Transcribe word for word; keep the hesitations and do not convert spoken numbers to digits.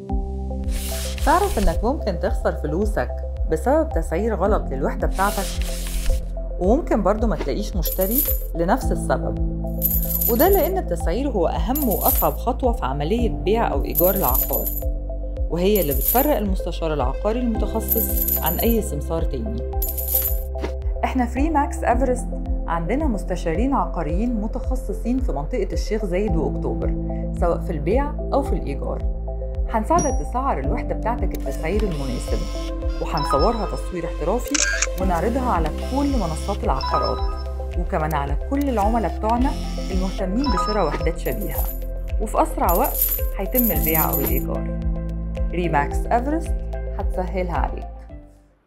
تعرف إنك ممكن تخسر فلوسك بسبب تسعير غلط للوحدة بتاعتك؟ وممكن برضو ما تلاقيش مشتري لنفس السبب، وده لأن التسعير هو أهم وأصعب خطوة في عملية بيع أو إيجار العقار، وهي اللي بتفرق المستشار العقاري المتخصص عن أي سمسار تاني. إحنا في ريماكس إيفرست عندنا مستشارين عقاريين متخصصين في منطقة الشيخ زايد وأكتوبر، سواء في البيع أو في الإيجار. هنساعدك تسعر الوحدة بتاعتك التسعير المناسب، وهنصورها تصوير احترافي ونعرضها على كل منصات العقارات، وكمان على كل العملاء بتوعنا المهتمين بشراء وحدات شبيهة، وفي أسرع وقت هيتم البيع أو الإيجار. ريماكس إيفرست هتسهلها عليك.